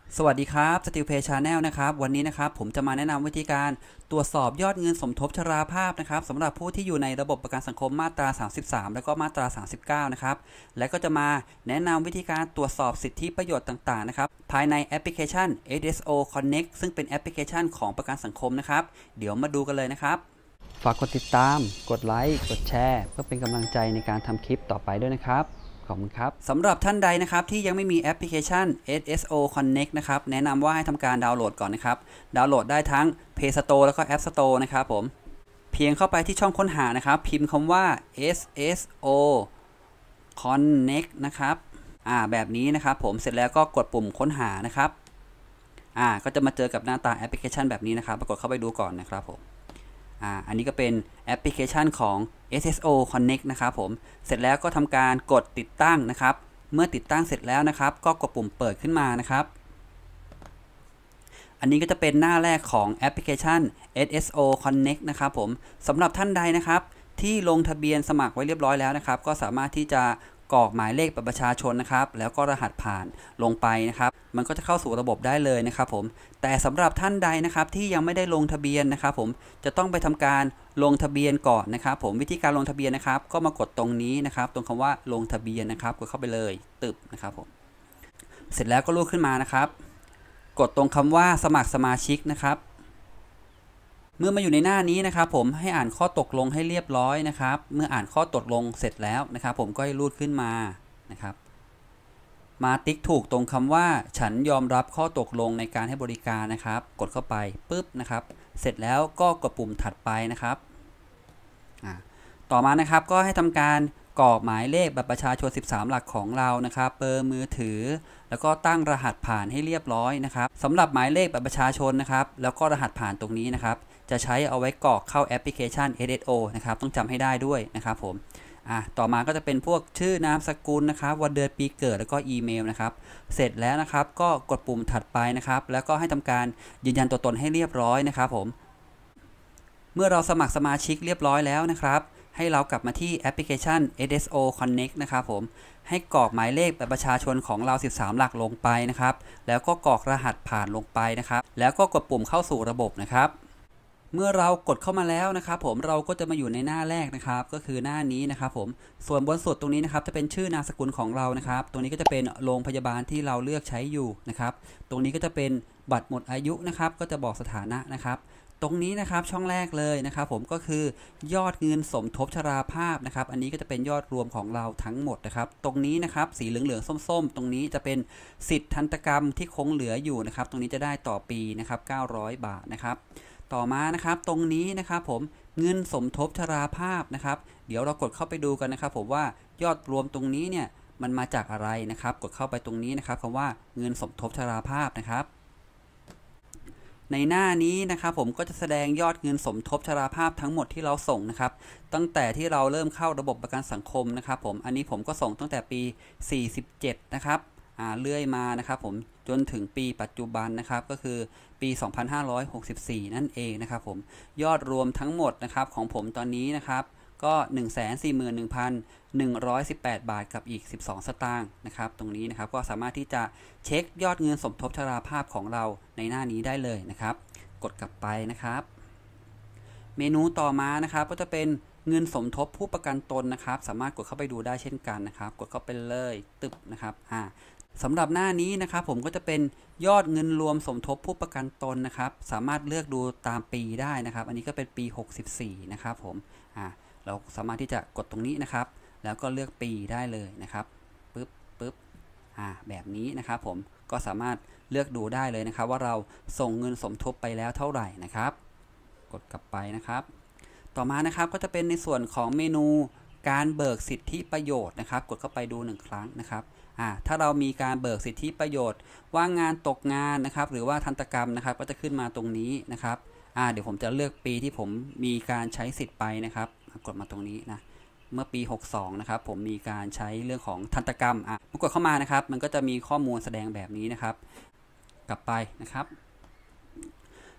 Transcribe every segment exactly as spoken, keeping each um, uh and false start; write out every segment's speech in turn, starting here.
สวัสดีครับ StillPay Channel นะครับวันนี้นะครับผมจะมาแนะนำวิธีการตรวจสอบยอดเงินสมทบชราภาพนะครับสำหรับผู้ที่อยู่ในระบบประกันสังคมมาตรา สามสิบสาม แล้วก็มาตรา สามสิบเก้า นะครับและก็จะมาแนะนำวิธีการตรวจสอบสิทธิประโยชน์ต่างๆนะครับภายในแอปพลิเคชัน เอส เอส โอ Connect ซึ่งเป็นแอปพลิเคชันของประกันสังคมนะครับเดี๋ยวมาดูกันเลยนะครับฝากกดติดตามกดไลค์กดแชร์เพื่อเป็นกำลังใจในการทำคลิปต่อไปด้วยนะครับขอบคุณครับสำหรับท่านใดนะครับที่ยังไม่มีแอปพลิเคชัน เอส เอส โอ Connect นะครับแนะนำว่าให้ทำการดาวน์โหลดก่อนนะครับดาวน์โหลดได้ทั้ง Play Store แล้วก็ App Store นะครับผมเพียงเข้าไปที่ช่องค้นหานะครับพิมพ์คำว่า เอส เอส โอ Connect นะครับอ่าแบบนี้นะครับผมเสร็จแล้วก็กดปุ่มค้นหานะครับอ่าก็จะมาเจอกับหน้าตาแอปพลิเคชันแบบนี้นะครับปรากฏเข้าไปดูก่อนนะครับผมอ่าอันนี้ก็เป็นแอปพลิเคชันของ เอส เอส โอ Connect นะครับผมเสร็จแล้วก็ทำการกดติดตั้งนะครับเมื่อติดตั้งเสร็จแล้วนะครับก็กดปุ่มเปิดขึ้นมานะครับอันนี้ก็จะเป็นหน้าแรกของแอปพลิเคชัน เอส เอส โอ Connect นะครับผมสำหรับท่านใดนะครับที่ลงทะเบียนสมัครไว้เรียบร้อยแล้วนะครับก็สามารถที่จะกรอกหมายเลขบัตรประชาชนนะครับแล้วก็รหัสผ่านลงไปนะครับมันก็จะเข้าสู่ระบบได้เลยนะครับผมแต่สำหรับท่านใดนะครับที่ยังไม่ได้ลงทะเบียนนะครับผมจะต้องไปทำการลงทะเบียนก่อนนะครับผมวิธีการลงทะเบียนนะครับก็มากดตรงนี้นะครับตรงคำว่าลงทะเบียนนะครับกดเข้าไปเลยตึบนะครับผมเสร็จแล้วก็ลูกขึ้นมานะครับกดตรงคำว่าสมัครสมาชิกนะครับเมื่อมาอยู่ในหน้านี้นะครับผมให้อ่านข้อตกลงให้เรียบร้อยนะครับเมื่ออ่านข้อตกลงเสร็จแล้วนะครับผมก็ให้รูดขึ้นมานะครับมาติ๊กถูกตรงคำว่าฉันยอมรับข้อตกลงในการให้บริการนะครับกดเข้าไปปุ๊บนะครับเสร็จแล้วก็กดปุ่มถัดไปนะครับต่อมานะครับก็ให้ทำการกรอกหมายเลขบัตรประชาชนสิบสามหลักของเรานะครับเบอร์มือถือแล้วก็ตั้งรหัสผ่านให้เรียบร้อยนะครับสำหรับหมายเลขบัตรประชาชนนะครับแล้วก็รหัสผ่านตรงนี้นะครับจะใช้เอาไว้กรอกเข้าแอปพลิเคชัน เอส เอส โอ นะครับต้องจำให้ได้ด้วยนะครับผมอ่ะต่อมาก็จะเป็นพวกชื่อนามสกุลนะครับวันเดือนปีเกิดแล้วก็อีเมลนะครับเสร็จแล้วนะครับก็กดปุ่มถัดไปนะครับแล้วก็ให้ทำการยืนยันตัวตนให้เรียบร้อยนะครับผมเมื่อเราสมัครสมาชิกเรียบร้อยแล้วนะครับให้เรากลับมาที่แอปพลิเคชัน เอส เอส โอ Connect นะครับผมให้กรอกหมายเลขบัตรประชาชนของเราสิบสามหลักลงไปนะครับแล้วก็กรอกรหัสผ่านลงไปนะครับแล้วก็กดปุ่มเข้าสู่ระบบนะครับเมื่อเรากดเข้ามาแล้วนะครับผมเราก็จะมาอยู่ในหน้าแรกนะครับก็คือหน้านี้นะครับผมส่วนบนสุดตรงนี้นะครับจะเป็นชื่อนามสกุลของเรานะครับตรงนี้ก็จะเป็นโรงพยาบาลที่เราเลือกใช้อยู่นะครับตรงนี้ก็จะเป็นบัตรหมดอายุนะครับก็จะบอกสถานะนะครับตรงนี้นะครับช่องแรกเลยนะครับผมก็คือยอดเงินสมทบชราภาพนะครับอันนี้ก็จะเป็นยอดรวมของเราทั้งหมดนะครับตรงนี้นะครับสีเหลืองๆส้มๆตรงนี้จะเป็นสิทธิทันตกรรมที่คงเหลืออยู่นะครับตรงนี้จะได้ต่อปีนะครับเก้าร้อยบาทนะครับต่อมานะครับตรงนี้นะครับผมเงินสมทบชราภาพนะครับเดี๋ยวเรากดเข้าไปดูกันนะครับผมว่ายอดรวมตรงนี้เนี่ยมันมาจากอะไรนะครับกดเข้าไปตรงนี้นะครับคำว่าเงินสมทบชราภาพนะครับในหน้านี้นะครับผมก็จะแสดงยอดเงินสมทบชราภาพทั้งหมดที่เราส่งนะครับตั้งแต่ที่เราเริ่มเข้าระบบประกันสังคมนะครับผมอันนี้ผมก็ส่งตั้งแต่ปีสี่สิบเจ็ดนะครับอ่าเลื่อยมานะครับผมจนถึงปีปัจจุบันนะครับก็คือปีสองพันห้าร้อยหกสิบสี่นั่นเองนะครับผมยอดรวมทั้งหมดนะครับของผมตอนนี้นะครับก็ หนึ่งแสนสี่หมื่นหนึ่งพันหนึ่งร้อยสิบแปด บาทกับอีกสิบสองสตางค์นะครับตรงนี้นะครับก็สามารถที่จะเช็คยอดเงินสมทบชราภาพของเราในหน้านี้ได้เลยนะครับกดกลับไปนะครับเมนูต่อมานะครับก็จะเป็นเงินสมทบผู้ประกันตนนะครับสามารถกดเข้าไปดูได้เช่นกันนะครับกดเข้าไปเลยตึบนะครับอ่าสำหรับหน้านี้นะครับผมก็จะเป็นยอดเงินรวมสมทบผู้ประกันตนนะครับสามารถเลือกดูตามปีได้นะครับอันนี้ก็เป็นปีหกสิบสี่นะครับผมอ่าเราสามารถที่จะกดตรงนี้นะครับแล้วก็เลือกปีได้เลยนะครับปึ๊บปึ๊บอ่าแบบนี้นะครับผมก็สามารถเลือกดูได้เลยนะครับว่าเราส่งเงินสมทบไปแล้วเท่าไหร่นะครับกดกลับไปนะครับต่อมานะครับก็จะเป็นในส่วนของเมนูการเบิกสิทธิประโยชน์นะครับกดเข้าไปดูหนึ่งครั้งนะครับอ่าถ้าเรามีการเบิกสิทธิประโยชน์ว่างงานตกงานนะครับหรือว่าทันตกรรมนะครับก็จะขึ้นมาตรงนี้นะครับอ่าเดี๋ยวผมจะเลือกปีที่ผมมีการใช้สิทธิ์ไปนะครับกดมาตรงนี้นะเมื่อปีหกสิบสองนะครับผมมีการใช้เรื่องของทันตกรรมอ่ะกดเข้ามานะครับมันก็จะมีข้อมูลแสดงแบบนี้นะครับกลับไปนะครับ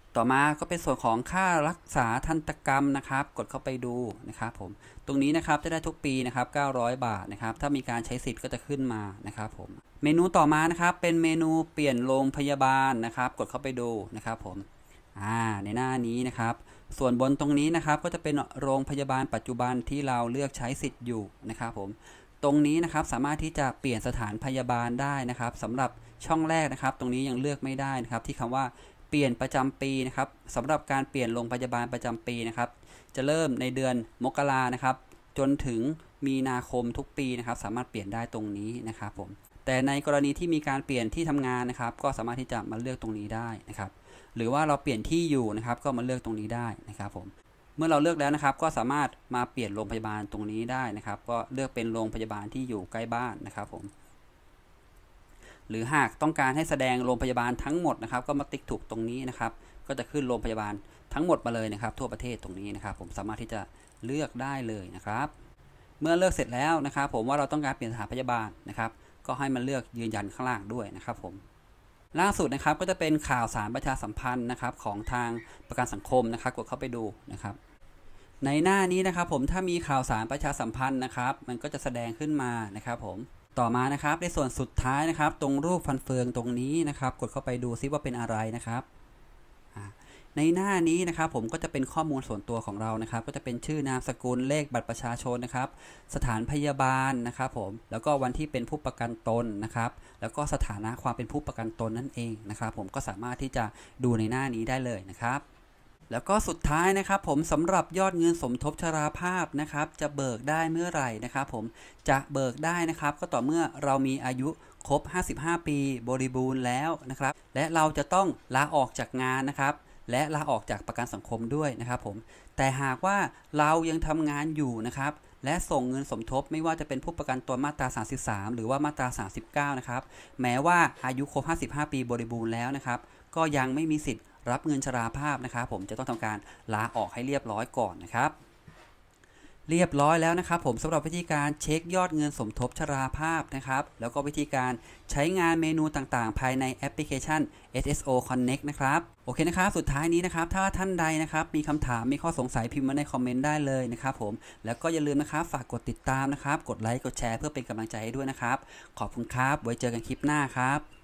ต่อมาก็เป็นส่วนของค่ารักษาทันตกรรมนะครับกดเข้าไปดูนะครับผมตรงนี้นะครับจะได้ทุกปีนะครับเก้าร้อยบาทนะครับถ้ามีการใช้สิทธิ์ก็จะขึ้นมานะครับผมเมนูต่อมานะครับเป็นเมนูเปลี่ยนโรงพยาบาลนะครับกดเข้าไปดูนะครับผมอ่าในหน้านี้นะครับส่วนบนตรงนี้นะครับก็จะเป็นโรงพยาบาลปัจจุบันที่เราเลือกใช้สิทธิ์อยู่นะครับผมตรงนี้นะครับสามารถที่จะเปลี่ยนสถานพยาบาลได้นะครับสำหรับช่องแรกนะครับตรงนี้ยังเลือกไม่ได้นะครับที่คำว่าเปลี่ยนประจำปีนะครับสำหรับการเปลี่ยนโรงพยาบาลประจำปีนะครับจะเริ่มในเดือนมกรานะครับจนถึงมีนาคมทุกปีนะครับสามารถเปลี่ยนได้ตรงนี้นะครับผมแต่ในกรณีที่มีการเปลี่ยนที่ทำงานนะครับก็สามารถที่จะมาเลือกตรงนี้ได้นะครับหรือว่าเราเปลี่ยนที่อยู่นะครับก็มาเลือกตรงนี้ได้นะครับผมเมื่อเราเลือกแล้วนะครับก็สามารถมาเปลี่ยนโรงพยาบาลตรงนี้ได้นะครับก็เลือกเป็นโรงพยาบาลที่อยู่ใกล้บ้านนะครับผมหรือหากต้องการให้แสดงโรงพยาบาลทั้งหมดนะครับก็มาติ๊กถูกตรงนี้นะครับก็จะขึ้นโรงพยาบาลทั้งหมดมาเลยนะครับทั่วประเทศตรงนี้นะครับผมสามารถที่จะเลือกได้เลยนะครับเมื่อเลือกเสร็จแล้วนะครับผมว่าเราต้องการเปลี่ยนสถานพยาบาลนะครับก็ให้มันเลือกยืนยันข้างล่างด้วยนะครับผมล่าสุดนะครับก็จะเป็นข่าวสารประชาสัมพันธ์นะครับของทางประกันสังคมนะครับกดเข้าไปดูนะครับในหน้านี้นะครับผมถ้ามีข่าวสารประชาสัมพันธ์นะครับมันก็จะแสดงขึ้นมานะครับผมต่อมานะครับในส่วนสุดท้ายนะครับตรงรูปฟันเฟืองตรงนี้นะครับกดเข้าไปดูซิว่าเป็นอะไรนะครับในหน้านี้นะครับผมก็จะเป็นข้อมูลส่วนตัวของเรานะครับก็จะเป็นชื่อนามสกุลเลขบัตรประชาชนนะครับสถานพยาบาลนะครับผมแล้วก็วันที่เป็นผู้ประกันตนนะครับแล้วก็สถานะความเป็นผู้ประกันตนนั่นเองนะครับผมก็สามารถที่จะดูในหน้านี้ได้เลยนะครับแล้วก็สุดท้ายนะครับผมสำหรับยอดเงินสมทบชราภาพนะครับจะเบิกได้เมื่อไหร่นะครับผมจะเบิกได้นะครับก็ต่อเมื่อเรามีอายุครบห้าสิบห้าปีบริบูรณ์แล้วนะครับและเราจะต้องลาออกจากงานนะครับและลาออกจากประกันสังคมด้วยนะครับผมแต่หากว่าเรายังทำงานอยู่นะครับและส่งเงินสมทบไม่ว่าจะเป็นผู้ประกันตนมาตราสามสิบสามหรือว่ามาตราสามสิบเก้านะครับแม้ว่าอายุครบห้าสิบห้าปีบริบูรณ์แล้วนะครับก็ยังไม่มีสิทธิ์รับเงินชราภาพนะครับผมจะต้องทำการลาออกให้เรียบร้อยก่อนนะครับเรียบร้อยแล้วนะครับผมสำหรับวิธีการเช็คยอดเงินสมทบชราภาพนะครับแล้วก็วิธีการใช้งานเมนูต่างๆภายในแอปพลิเคชัน เอส เอส โอ Connect นะครับโอเคนะครับสุดท้ายนี้นะครับถ้าท่านใดนะครับมีคำถามมีข้อสงสัยพิมพ์มาในคอมเมนต์ได้เลยนะครับผมแล้วก็อย่าลืมนะครับฝากกดติดตามนะครับกดไลค์กดแชร์เพื่อเป็นกำลังใจให้ด้วยนะครับขอบคุณครับไว้เจอกันคลิปหน้าครับ